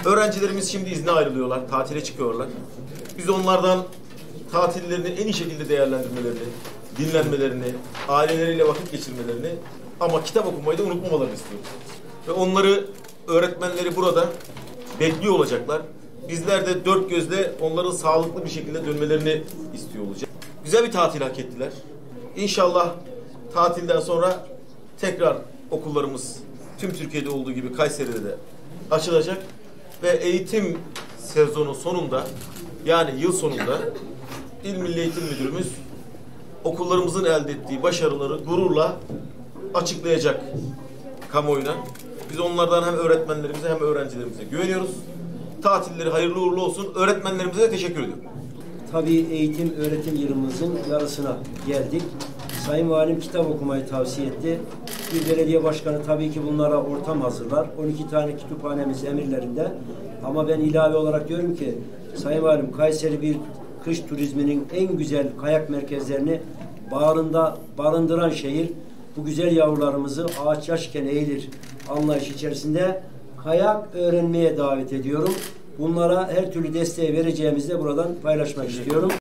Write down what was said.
Öğrencilerimiz şimdi izne ayrılıyorlar, tatile çıkıyorlar. Biz onlardan tatillerini en iyi şekilde değerlendirmelerini, dinlenmelerini, aileleriyle vakit geçirmelerini ama kitap okumayı da unutmamalarını istiyoruz. Ve onları, öğretmenleri burada bekliyor olacaklar. Bizler de dört gözle onların sağlıklı bir şekilde dönmelerini istiyor olacağız. Güzel bir tatil hak ettiler. İnşallah tatilden sonra tekrar okullarımız tüm Türkiye'de olduğu gibi Kayseri'de de açılacak ve eğitim sezonu sonunda, yani yıl sonunda İl Milli Eğitim Müdürümüz okullarımızın elde ettiği başarıları gururla açıklayacak kamuoyuna. Biz onlardan hem öğretmenlerimize hem öğrencilerimize güveniyoruz. Tatilleri hayırlı uğurlu olsun. Öğretmenlerimize de teşekkür ediyorum. Tabii eğitim öğretim yılımızın yarısına geldik. Sayın Valim kitap okumayı tavsiye etti. Bir belediye başkanı tabii ki bunlara ortam hazırlar. 12 tane kütüphanemiz emirlerinde. Ama ben ilave olarak diyorum ki Sayın Valim, Kayseri bir kış turizminin en güzel kayak merkezlerini bağrında barındıran şehir. Bu güzel yavrularımızı ağaç yaşken eğilir anlayış içerisinde kayak öğrenmeye davet ediyorum. Bunlara her türlü desteği vereceğimizi de buradan paylaşmak istiyorum.